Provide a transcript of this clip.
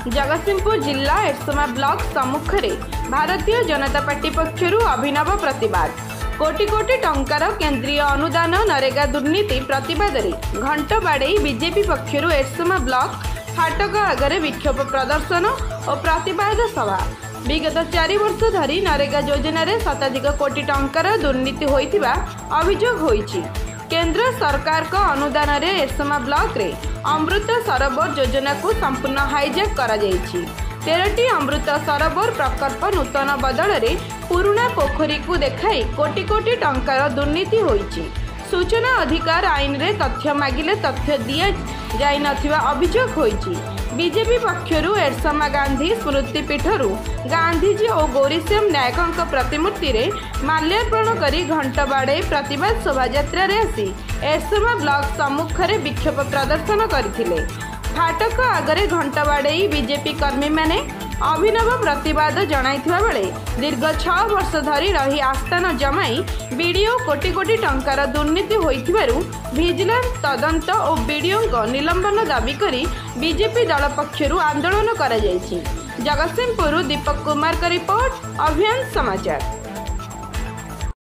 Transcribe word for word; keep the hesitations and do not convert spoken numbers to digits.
जगतसिंहपुर जिला एरसमा ब्लॉक सम्मुख में भारतीय जनता पार्टी पक्षर अभिनव प्रतिवाद। कोटी कोटी टंकार केंद्रीय अनुदान नरेगा दुर्नीति प्रतिवाद घंट बाड़े बीजेपी पक्षर एरसमा ब्लॉक फाटक आगे विक्षोभ प्रदर्शन और प्रतिवाद सभा। विगत चार वर्ष धरी नरेगा योजना शताधिक कोटी टंकार दुर्नीति होइतिबा अभियोग होइछि। केंद्र सरकार का अनुदान रे एरसमा ब्लॉक रे अमृत सरोवर योजना को संपूर्ण हाईजैक करा जाइछि। तेरह अमृत सरोवर प्रकल्प नूतन बदल रे पुराना पोखरी को देखाई कोटी कोटी टंकार दुर्नीति होइछि। सूचना अधिकार आईन रे तथ्य मागिले तथ्य दिया जाई नथिबा अभियोग होइछि। बीजेपी पक्षरु एरसमा गांधी स्मृति पीठरु गांधीजी और गौरीश्याम नायकों प्रतिमूर्ति रे माल्यार्पण करी घंट बाड़े प्रतिवाद शोभायात्रा रे आसी एरसमा ब्लॉक सम्मुख रे विक्षोभ प्रदर्शन करथिले। फाटक आगरे घंट बाड़े बीजेपी कर्मी माने अभिनव प्रतिवाद जणाइथिबा बेले दीर्घ छह वर्ष धरी रही आस्थान जमाई बीडीओ कोटी कोटी टंकार दुर्नीति होइथिबारु विजिलेंस तदंत और बीडीओ निलंबन दाबी करी बीजेपी दल पक्षरु आंदोलन करा जायछि। जगतसिंहपुर दीपक कुमार का रिपोर्ट, अभियान समाचार।